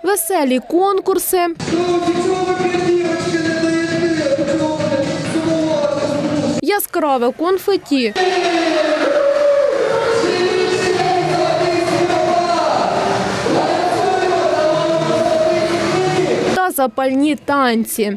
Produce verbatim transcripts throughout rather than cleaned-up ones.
веселі конкурси, яскраве конфеті та запальні танці.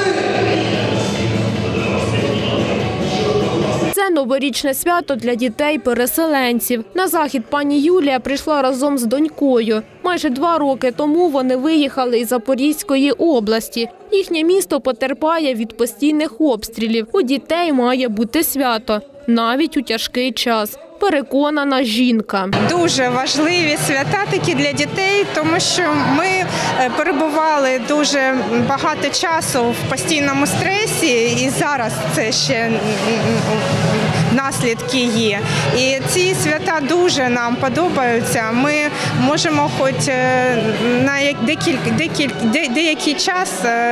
Це новорічне свято для дітей-переселенців. На захід пані Юлія прийшла разом з донькою. Майже два роки тому вони виїхали із Запорізької області. Їхнє місто потерпає від постійних обстрілів. У дітей має бути свято, навіть у тяжкий час. Переконана жінка. Дуже важливі свята такі для дітей, тому що ми перебували дуже багато часу в постійному стресі, і зараз це ще наслідки є. І ці свята дуже нам подобаються. Ми можемо хоч на декілька, декілька, деякий час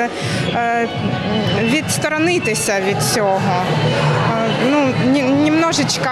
відсторонитися від цього. Ну, немножечко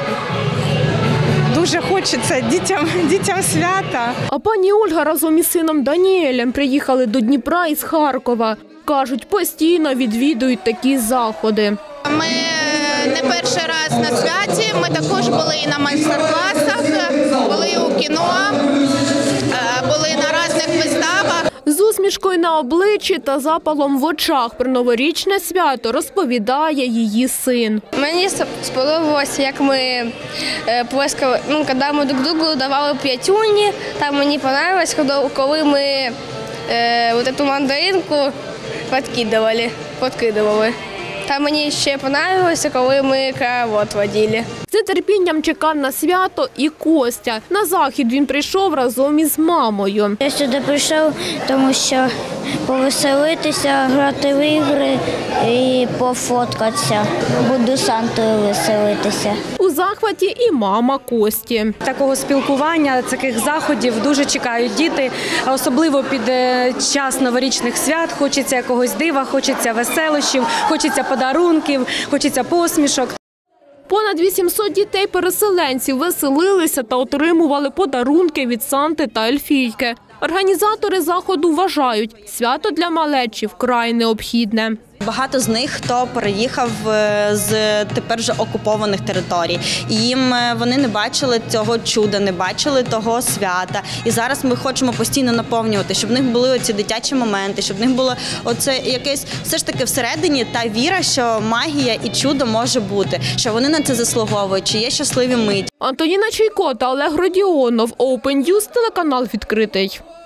дуже хочеться дітям, дітям свята. А пані Ольга разом із сином Даніелем приїхали до Дніпра із Харкова. Кажуть, постійно відвідують такі заходи. Ми не перший раз на святі, ми також були і на майстер-класах, були і у кіно, були на різних виставах. З усмішкою на обличчі та запалом в очах про новорічне свято розповідає її син. Мені сподобалося, як ми плескали, ну, коли ми друг другу давали п'ятюні, там мені подобалось, коли ми е, от цю мандаринку підкидували, підкидували. Та мені ще подобалося, коли ми хоровод водили. З нетерпінням чекав на свято і Костя. На захід він прийшов разом із мамою. Я сюди прийшов, тому що повеселитися, грати в ігри і пофоткатися. Буду з Сантою веселитися. У захваті і мама Кості. Такого спілкування, таких заходів дуже чекають діти, особливо під час новорічних свят. Хочеться якогось дива, хочеться веселощів, хочеться подарунків, хочеться посмішок. Понад вісімсот дітей-переселенців веселилися та отримували подарунки від Санти та Ельфійки. Організатори заходу вважають, свято для малечі вкрай необхідне. Багато з них, хто переїхав з тепер вже окупованих територій. І їм вони не бачили цього чуда, не бачили того свята. І зараз ми хочемо постійно наповнювати, щоб в них були оці дитячі моменти, щоб в них було оце якесь все ж таки всередині та віра, що магія і чудо може бути, що вони на це заслуговують, чи є щасливі миті. Антоніна Чайко та Олег Родіонов. Open News, телеканал відкритий.